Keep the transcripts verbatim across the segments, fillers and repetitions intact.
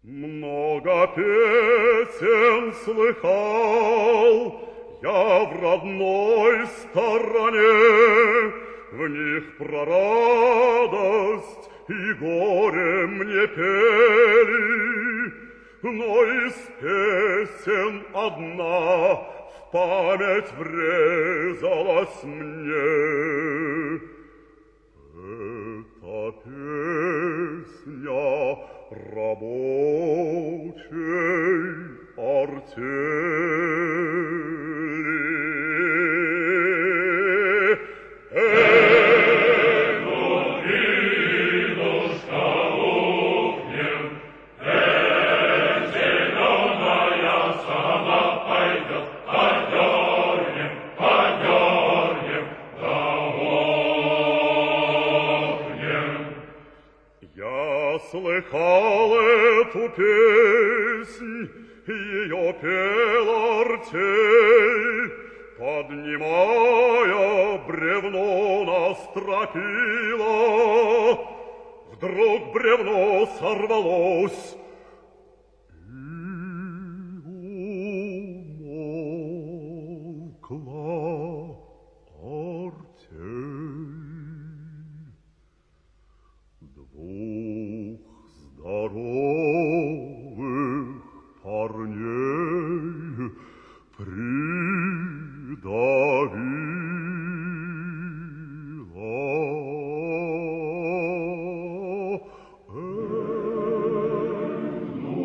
Много песен слыхал я в родной стороне, в них про радость и горе мне пели, но из песен одна в память врезалась мне. Это песня рабочей артели. Эй, ну, Нинушка, ухнем, эй, зеленая сама пойдет, подернем, подернем, да охнем. Я слыхал эту песнь, ее пела артель, поднимая бревно на стропила. Вдруг бревно сорвалось и умолкла артель. Двух здоровых парней придавило. Эй, ну,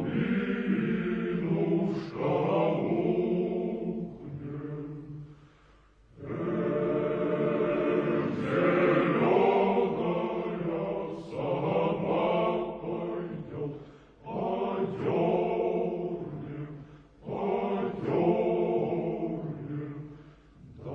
Нинушка, ухнем, эй, зеленая сама пойдет, подернем, подернем, да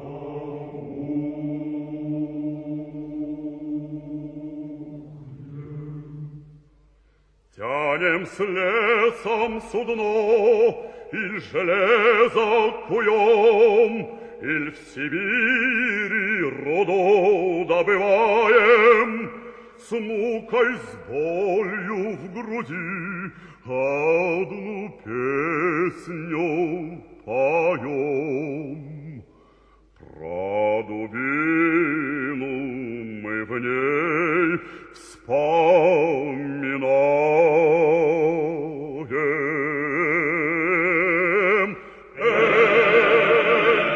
ухнем. Тянем с лесом судно, иль железо куем, иль в Сибири руду добываем, с мукой, с болью в груди одну песню поем. Про дубину мы в ней вспоминаем. Эй,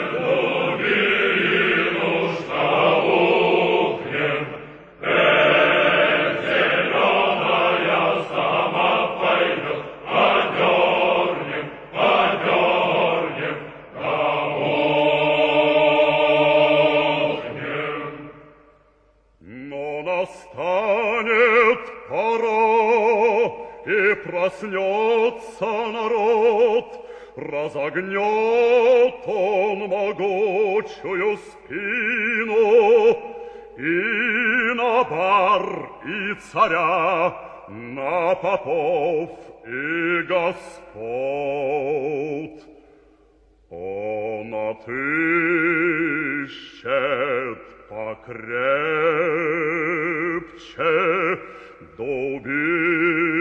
дубинушка, ухнем, эй, зеленая сама пойдет, подернем, подернем, да охнем. Но настанет пора, и проснется народ, разогнет он могучую спину, и на бар, и царя, на попов и господ он отыщет покрепче дубину.